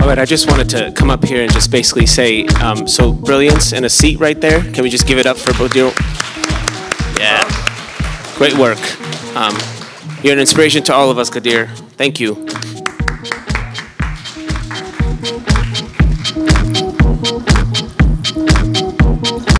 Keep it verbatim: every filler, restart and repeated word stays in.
All right, I just wanted to come up here and just basically say, um, so brilliance and a seat right there. Can we just give it up for Ghadier? Yeah, great work. Um, you're an inspiration to all of us, Ghadier. Thank you.